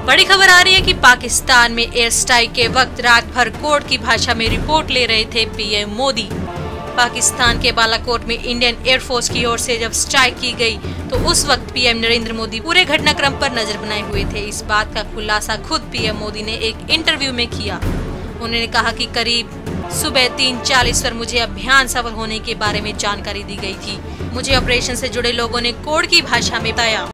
बड़ी खबर आ रही है कि पाकिस्तान में एयर स्ट्राइक के वक्त रात भर कोड की भाषा में रिपोर्ट ले रहे थे पीएम मोदी। पाकिस्तान के बालाकोट में इंडियन एयरफोर्स की ओर से जब स्ट्राइक की गई तो उस वक्त पीएम नरेंद्र मोदी पूरे घटनाक्रम पर नजर बनाए हुए थे। इस बात का खुलासा खुद पीएम मोदी ने एक इंटरव्यू में किया। उन्होंने कहा कि करीब सुबह 3:40 पर मुझे अभियान सफल होने के बारे में जानकारी दी गई थी। मुझे ऑपरेशन से जुड़े लोगों ने कोड की भाषा में बताया।